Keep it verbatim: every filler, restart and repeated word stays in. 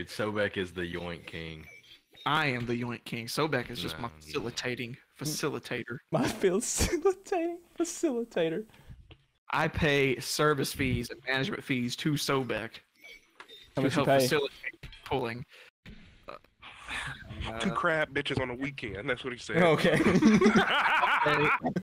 Dude, Sobek is the yoink king. I am the Yoink King. Sobek is just No, my facilitating facilitator. My facilitating facilitator. I pay service fees and management fees to Sobek How to much you help pay? facilitate pulling. Two crab bitches on the weekend. That's what he said. Okay. Okay.